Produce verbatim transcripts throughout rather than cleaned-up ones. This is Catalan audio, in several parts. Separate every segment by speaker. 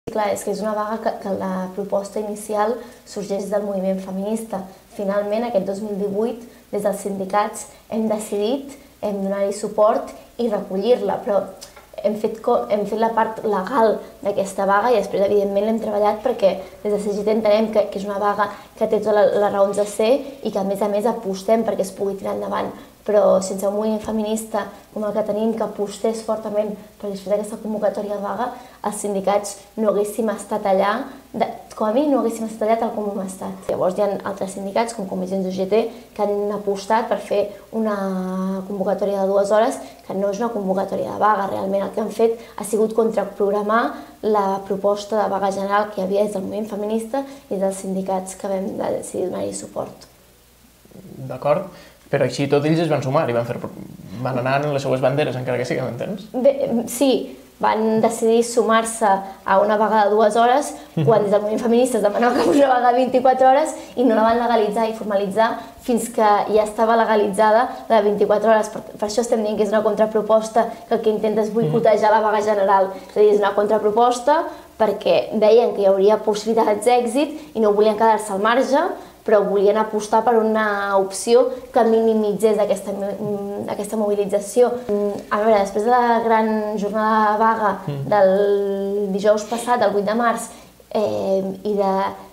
Speaker 1: Clar, és que és una vaga que, que la proposta inicial sorgeix del moviment feminista. Finalment, aquest dos mil divuit, des dels sindicats hem decidit, hem donar-hi suport i recollir-la, però hem fet, hem fet la part legal d'aquesta vaga i després, evidentment, l'hem treballat perquè des de C G T entenem que, que és una vaga que té totes les raons de ser i que, a més a més, apostem perquè es pugui tirar endavant. Però sense un moviment feminista com el que tenim, que apostés fortament per disfrutar d'aquesta convocatòria de vaga, els sindicats no haguéssim estat allà, de, com a mínim no haguéssim estat allà tal com hem estat. Llavors hi ha altres sindicats, com Comissions U G T, que han apostat per fer una convocatòria de dues hores, que no és una convocatòria de vaga. Realment el que han fet ha sigut contraprogramar la proposta de vaga general que hi havia des del moviment feminista i dels sindicats que vam decidir donar-hi suport.
Speaker 2: D'acord. Però així tot ells es van sumar i van, fer, van anar en les seues banderes, encara que sí que m'entens?
Speaker 1: Bé, sí, van decidir sumar-se a una vaga de dues hores quan des del moviment feminista es demanava que fos una vaga de vint-i-quatre hores i no la van legalitzar i formalitzar fins que ja estava legalitzada la de vint-i-quatre hores. Per, per això estem dient que és una contraproposta que el que intenta és boicotejar la vaga general. És a dir, és una contraproposta perquè deien que hi hauria possibilitats d'èxit i no volien quedar-se al marge, però volien apostar per una opció que minimitzés aquesta, aquesta mobilització. A veure, després de la gran jornada de vaga del dijous passat, el vuit de març, eh, i de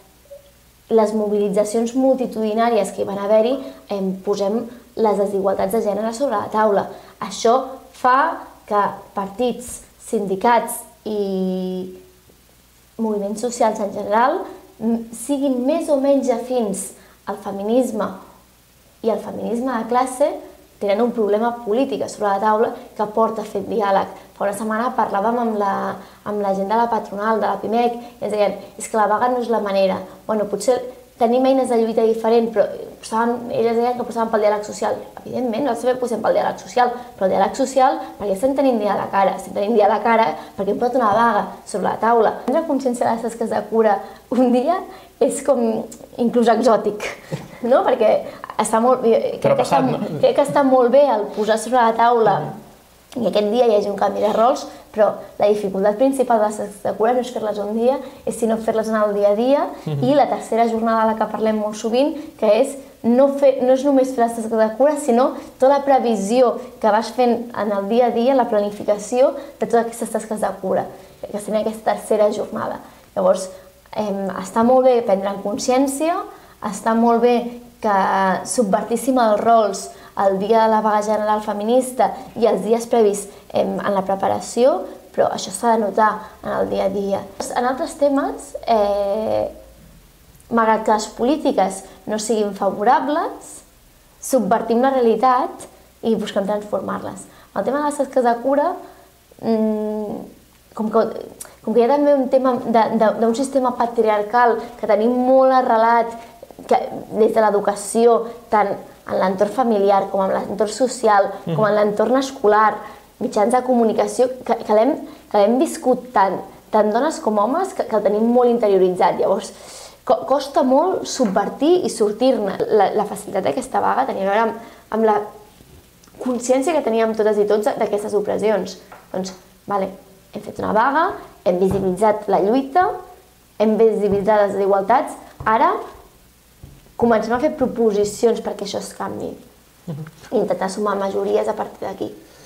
Speaker 1: les mobilitzacions multitudinàries que hi van haver-hi, eh, posem les desigualtats de gènere sobre la taula. Això fa que partits, sindicats i moviments socials en general siguin més o menys afins al feminisme i al feminisme de classe, tenen un problema polític sobre la taula que porta a fer diàleg. Fa una setmana parlàvem amb la, amb la gent de la patronal, de la PIMEC, i ens deien és que la vaga no és la manera. Bueno, potser tenim eines de lluita diferent, però posaven, elles deien que posaven pel diàleg social. Evidentment, nosaltres també posem pel diàleg social, però el diàleg social perquè estem tenint diàleg ara, estem tenint diàleg ara perquè hem posat una vaga sobre la taula. Prendre consciència de les tasques de cura un dia és com inclús exòtic, no? Perquè està molt, crec, que està, crec que està molt bé el posar sobre la taula i aquest dia hi hagi un canvi de rols, però la dificultat principal de les tasques de cura no és fer-les un dia, és sinó fer-les en el dia a dia, i la tercera jornada de la que parlem molt sovint, que és no, fer, no és només fer les tasques de cura, sinó tota la previsió que vas fent en el dia a dia, la planificació de totes aquestes tasques de cura, que seria aquesta tercera jornada. Llavors, eh, està molt bé prendre en consciència, està molt bé que subvertíssim els rols el dia de la vaga general feminista i els dies previs en la preparació, però això s'ha de notar en el dia a dia. En altres temes, eh, malgrat que les polítiques no siguin favorables, subvertim la realitat i busquem transformar-les. El tema de les tasques de cura, com que, com que hi ha també un tema d'un sistema patriarcal que tenim molt arrelat que, des de l'educació, tant en l'entorn familiar, com en l'entorn social, com en l'entorn escolar, mitjans de comunicació, que, que l'hem viscut tant, tant dones com homes, que, que el tenim molt interioritzat. Llavors, co costa molt subvertir i sortir-ne. La, la facilitat d'aquesta vaga tenia a veure amb, amb la consciència que teníem totes i tots d'aquestes opressions. Doncs, vale, hem fet una vaga, hem visibilitzat la lluita, hem visibilitzat les desigualtats, ara comencem a fer proposicions perquè això es canvi i intentar sumar majories a partir d'aquí.